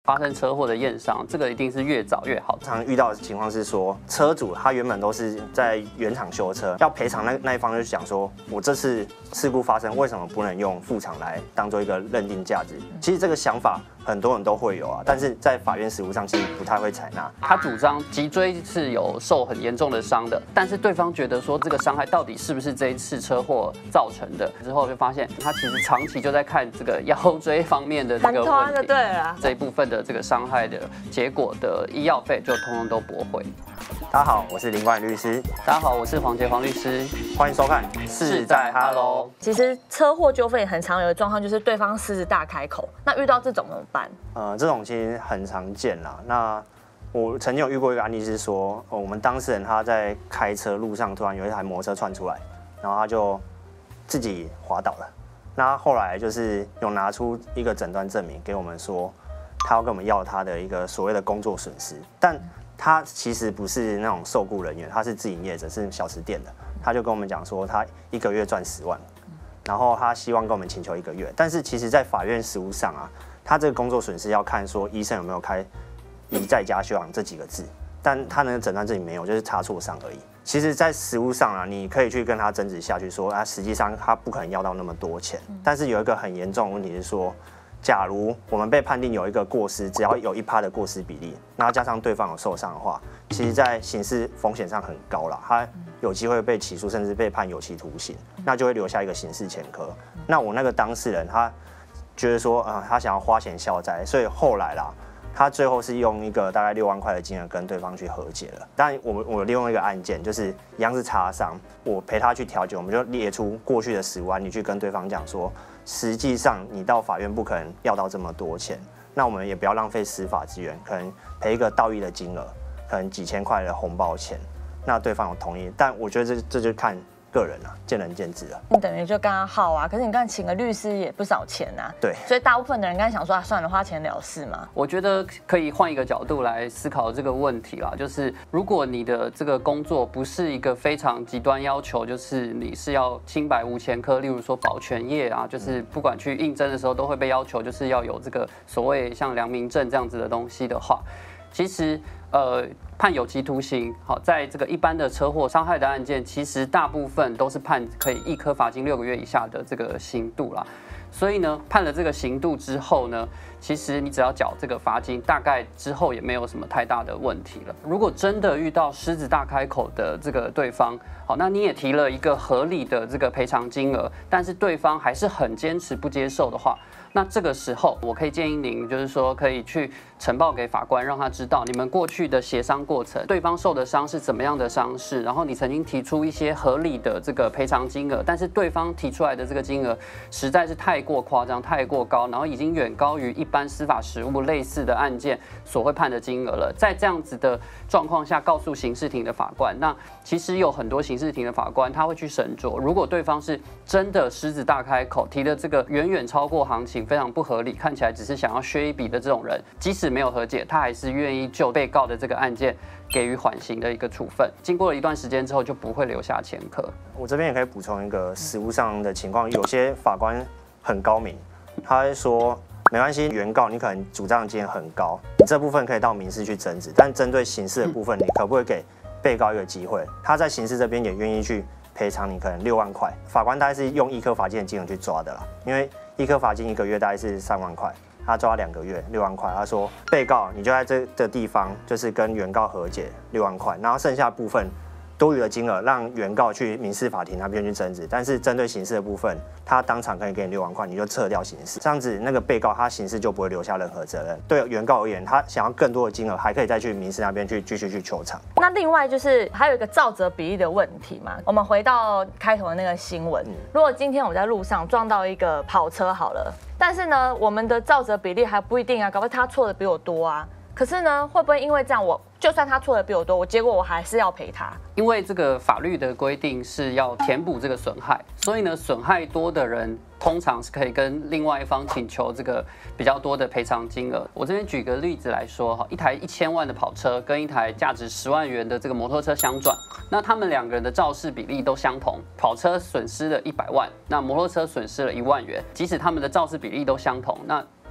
发生车祸的验伤，这个一定是越早越好。 常遇到的情况是说，车主他原本都是在原厂修车，要赔偿那一方就想说，我这次事故发生，为什么不能用副厂来当做一个认定价值？其实这个想法很多人都会有啊，但是在法院实务上其实不太会采纳。 他主张脊椎是有受很严重的伤的，但是对方觉得说这个伤害到底是不是这一次车祸造成的？之后就发现他其实长期就在看这个腰椎方面的这个问题， 对了， 这一部分的这个伤害的结果的医药费就通通都驳回。 大家好，我是林冠宇律师。 大家好，我是黄杰黄律师， 欢迎收看《 是在 Hello》。 其实车祸纠纷很常有的状况就是对方狮子大开口，那遇到这种怎么办？ 这种其实很常见啦。那我曾经有遇过一个案例是说，我们当事人他在开车路上突然有一台摩托车窜出来，然后他就自己滑倒了。那后来就是有拿出一个诊断证明给我们说，他要跟我们要他的一个所谓的工作损失，但他其实不是那种受雇人员，他是自营业者，是小吃店的。他就跟我们讲说，他一个月赚10万，然后他希望跟我们请求1个月。但是其实，在法院实务上啊，他这个工作损失要看说医生有没有开一再加休养这几个字，但他那个诊断证明没有，就是差错伤而已。其实，在实务上啊，你可以去跟他争执下去说，实际上他不可能要到那么多钱。但是有一个很严重的问题是说，假如我们被判定有一个过失，只要有1%的过失比例，然后加上对方有受伤的话，其实在刑事风险上很高啦，他有机会被起诉，甚至被判有期徒刑，那就会留下一个刑事前科。那我那个当事人他觉得说，他想要花钱消灾，所以后来啦，他最后是用一个大概6万块的金额跟对方去和解了。但我利用一个案件，就是一样是擦伤，我陪他去调解，我们就列出过去的10万，你去跟对方讲说，实际上你到法院不可能要到这么多钱，那我们也不要浪费司法资源，可能赔一个道义的金额，可能几千块的红包钱，那对方有同意，但我觉得这就看个人啊，见仁见智啊。 你等于就跟他耗啊，可是你刚才请个律师也不少钱啊。 对， 所以大部分的人刚才想说，算了，花钱了事嘛。 我觉得可以换一个角度来思考这个问题啦，就是如果你的这个工作不是一个非常极端要求，就是你是要清白无前科，例如说保全业啊，就是不管去应征的时候都会被要求，就是要有这个所谓像良民证这样子的东西的话，其实判有期徒刑，好，在这个一般的车祸伤害的案件，其实大部分都是判可以1颗罚金6个月以下的这个刑度啦。所以呢，判了这个刑度之后呢，其实你只要缴这个罚金，大概之后也没有什么太大的问题了。如果真的遇到狮子大开口的这个对方，好，那你也提了一个合理的这个赔偿金额，但是对方还是很坚持不接受的话，那这个时候我可以建议您，就是说可以去呈报给法官，让他知道你们过去的协商过程，对方受的伤是怎么样的伤势，然后你曾经提出一些合理的这个赔偿金额，但是对方提出来的这个金额实在是太过夸张、太过高，然后已经远高于一般司法实务类似的案件所会判的金额了。在这样子的状况下，告诉刑事庭的法官，那其实有很多刑事庭的法官他会去审酌，如果对方是真的狮子大开口，提的这个远远超过行情，非常不合理，看起来只是想要削一笔的这种人，即使没有和解，他还是愿意就被告的这个案件给予缓刑的一个处分。经过了一段时间之后，就不会留下前科。我这边也可以补充一个实务上的情况，有些法官很高明，他会说没关系，原告你可能主张金额很高，你这部分可以到民事去争执，但针对刑事的部分，你可不可以给被告一个机会？他在刑事这边也愿意去赔偿你可能6万块，法官大概是用1颗罚金的金额去抓的啦，因为1颗罚金1个月大概是3万块，他抓2个月6万块。他说被告你就在这个地方就是跟原告和解6万块，然后剩下部分多余的金额让原告去民事法庭那边去争执，但是针对刑事的部分，他当场可以给你6万块，你就撤掉刑事，这样子那个被告他刑事就不会留下任何责任。对原告而言，他想要更多的金额，还可以再去民事那边去继续去求偿。 那另外就是还有一个肇责比例的问题嘛，我们回到开头的那个新闻，如果今天我在路上撞到一个跑车好了，但是呢，我们的肇责比例还不一定啊，搞不好他错的比我多啊。可是呢，会不会因为这样，我就算他错的比我多，结果我还是要赔他？ 因为这个法律的规定是要填补这个损害，所以呢，损害多的人通常是可以跟另外一方请求这个比较多的赔偿金额。我这边举个例子来说哈，一台1000万的跑车跟一台价值10万元的这个摩托车相撞，那他们2个人的肇事比例都相同，跑车损失了100万，那摩托车损失了1万元。即使他们的肇事比例都相同，那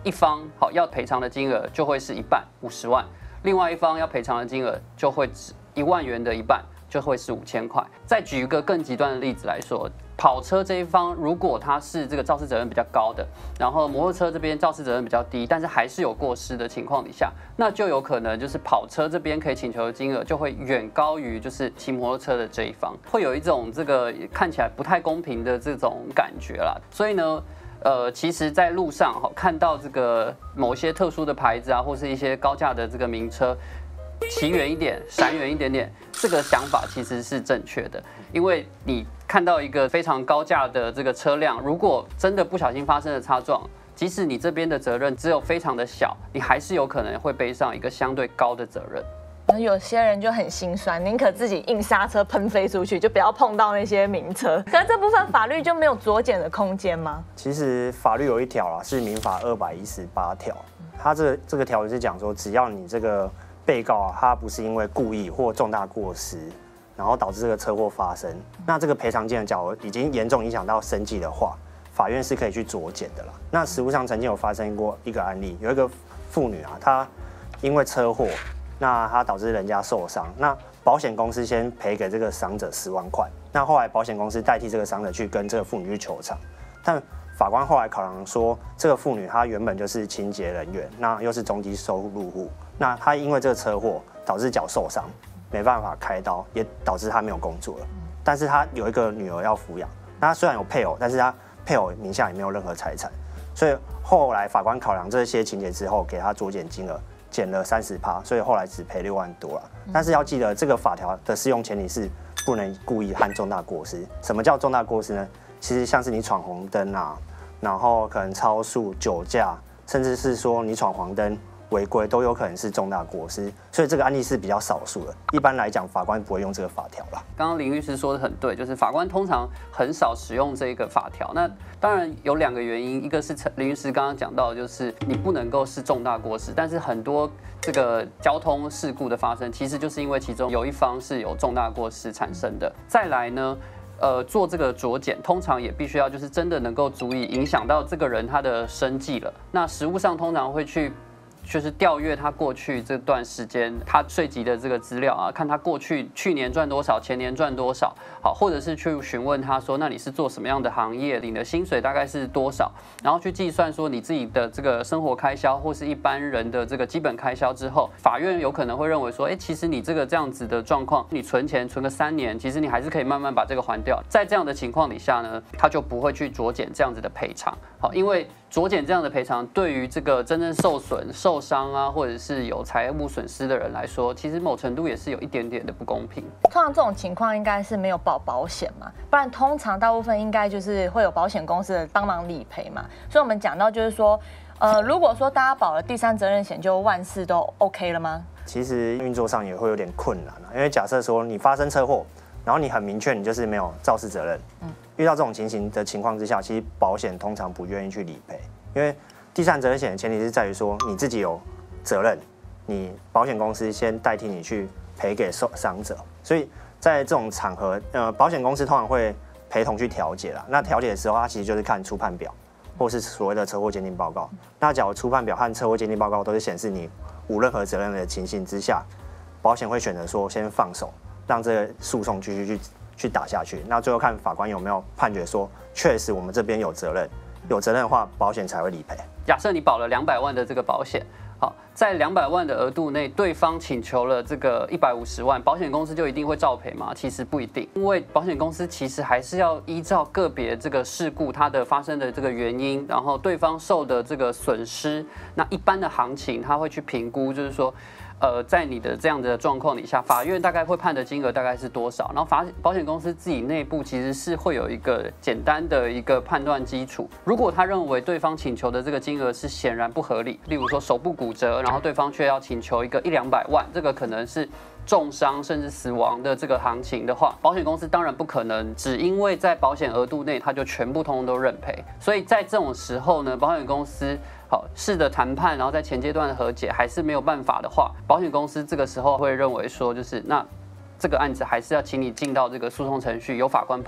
一方好要赔偿的金额就会是一半50万，另外一方要赔偿的金额就会只1万元的一半，就会是5000块。再举一个更极端的例子来说，跑车这一方如果他是这个肇事责任比较高的，然后摩托车这边肇事责任比较低，但是还是有过失的情况底下，那就有可能就是跑车这边可以请求的金额就会远高于就是骑摩托车的这一方，会有一种这个看起来不太公平的这种感觉啦。所以呢，其实，在路上看到这个某些特殊的牌子啊，或是一些高价的这个名车，骑远一点，闪远一点点，这个想法其实是正确的，因为你看到一个非常高价的这个车辆，如果真的不小心发生了擦撞，即使你这边的责任只有非常的小，你还是有可能会背上一个相对高的责任。 有些人就很心酸，宁可自己硬刹车喷飞出去，就不要碰到那些名车。可是这部分法律就没有酌减的空间吗？ 其实法律有一条啦，是民法218条，它这个条文是讲说，只要你这个被告啊，他不是因为故意或重大过失，然后导致这个车祸发生，那这个赔偿金的角额已经严重影响到生计的话，法院是可以去酌减的啦。那实务上曾经有发生过一个案例，有一个妇女啊，她因为车祸，那她导致人家受伤，那保险公司先赔给这个伤者10万块，那后来保险公司代替这个伤者去跟这个妇女去求偿，但法官后来考量说，这个妇女她原本就是清洁人员，那又是中低收入户，那她因为这个车祸导致脚受伤，没办法开刀，也导致她没有工作了。但是她有一个女儿要抚养，那她虽然有配偶，但是她配偶名下也没有任何财产，所以后来法官考量这些情节之后，给她酌减金额，减了30%，所以后来只赔6万多了。但是要记得，这个法条的适用前提是不能故意和重大过失。什么叫重大过失呢？其实像是你闯红灯啊，然后可能超速、酒驾，甚至是说你闯黄灯违规，都有可能是重大过失。所以这个案例是比较少数的。一般来讲，法官不会用这个法条啦。 刚刚林律师说的很对，就是法官通常很少使用这个法条。那当然有2个原因，一个是林律师刚刚讲到，就是你不能够是重大过失，但是很多这个交通事故的发生，其实就是因为其中有一方是有重大过失产生的。再来呢，做这个酌减，通常也必须要就是真的能够足以影响到这个人他的生计了。那实务上通常会去就是调阅他过去这段时间他税籍的这个资料啊，看他过去去年赚多少，前年赚多少，好，或者是去询问他说，那你是做什么样的行业，领的薪水大概是多少，然后去计算说你自己的这个生活开销或是一般人的这个基本开销之后，法院有可能会认为说，其实你这样子的状况，你存钱存个3年，其实你还是可以慢慢把这个还掉。在这样的情况底下呢，他就不会去酌减这样子的赔偿，好，因为酌减这样的赔偿，对于这个真正受损、受伤啊，或者是有财务损失的人来说，其实某程度也是有一点点的不公平。 通常这种情况应该是没有保险嘛，不然通常大部分应该就是会有保险公司的帮忙理赔嘛。所以我们讲到就是说，如果说大家保了第三责任险，就万事都 OK 了吗？ 其实运作上也会有点困难因为假设说你发生车祸，然后你很明确你就是没有肇事责任，遇到这种情形的情况之下，其实保险通常不愿意去理赔，因为第三责任险的前提是在于说你自己有责任，你保险公司先代替你去赔给受伤者，所以在这种场合，保险公司通常会陪同去调解啦。那调解的时候，它其实就是看初判表，或是所谓的车祸鉴定报告。那假如初判表和车祸鉴定报告都是显示你无任何责任的情形之下，保险会选择说先放手，让这个诉讼继续去打下去。那最后看法官有没有判决说，确实我们这边有责任，有责任的话，保险才会理赔。 假设你保了200万的这个保险，好，在200万的额度内，对方请求了这个150万，保险公司就一定会照赔吗？其实不一定，因为保险公司其实还是要依照个别这个事故它的发生的这个原因，然后对方受的这个损失，那一般的行情他会去评估，就是说，在你的这样的状况底下，法院大概会判的金额大概是多少？然后保险公司自己内部其实是会有一个简单的一个判断基础。如果他认为对方请求的这个金额是显然不合理，例如说手部骨折，然后对方却要请求一个100-200万，这个可能是重伤甚至死亡的这个行情的话，保险公司当然不可能只因为在保险额度内，它就全部通通都认赔。所以在这种时候呢，保险公司试着谈判，然后在前阶段的和解还是没有办法的话，保险公司这个时候会认为说，就是那这个案子还是要请你进到这个诉讼程序，由法官判。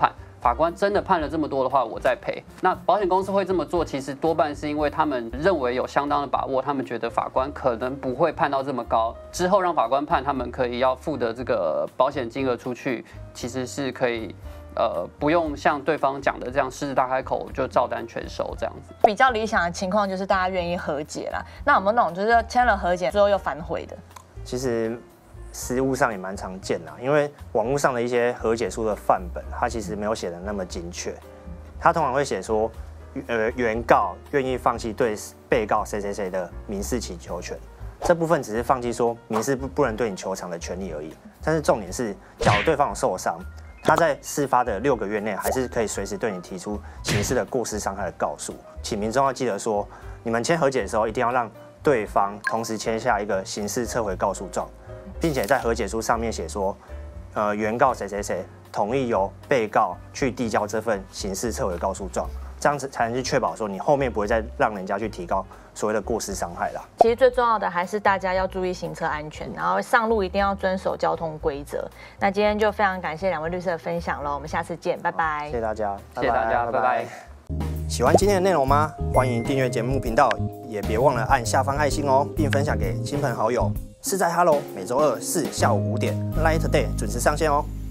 法官真的判了这么多的话，我再赔。那保险公司会这么做，其实多半是因为他们认为有相当的把握，他们觉得法官可能不会判到这么高，之后让法官判，他们可以要付的这个保险金额出去，其实是可以。不用像对方讲的这样狮子大开口就照单全收这样子。 比较理想的情况就是大家愿意和解啦。那有没有那种就是签了和解最后又反悔的？ 其实实务上也蛮常见的，因为网络上的一些和解书的范本，它其实没有写的那么精确。它通常会写说，原告愿意放弃对被告谁谁谁的民事请求权，这部分只是放弃说民事不能对你求偿的权利而已。但是重点是，假如对方有受伤，他在事发的6个月内，还是可以随时对你提出刑事的过失伤害的告诉。请民众要记得说，你们签和解的时候，一定要让对方同时签下一个刑事撤回告诉状，并且在和解书上面写说，原告谁谁谁同意由被告去递交这份刑事撤回告诉状，这样子才能去确保说你后面不会再让人家去提高所谓的过失伤害啦。 其实最重要的还是大家要注意行车安全，然后上路一定要遵守交通规则。那今天就非常感谢2位律师的分享喽，我们下次见，拜拜。 谢谢大家， 谢谢大家，拜拜。 喜欢今天的内容吗？欢迎订阅节目频道，也别忘了按下方爱心哦，并分享给亲朋好友。是在 Hello， 每周2、4下午5点 ，Light Day 准时上线哦。